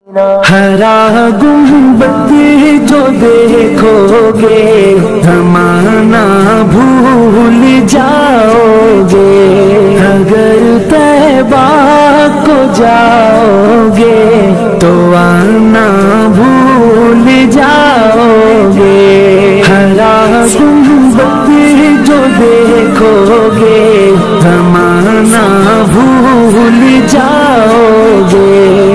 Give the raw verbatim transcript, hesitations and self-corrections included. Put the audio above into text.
हरा गुंबद जो देखोगे ज़माना भूल जाओगे, अगर तैबा को जाओगे तो आना भूल जाओगे। हरा गुंबद जो देखोगे ज़माना भूल जाओगे,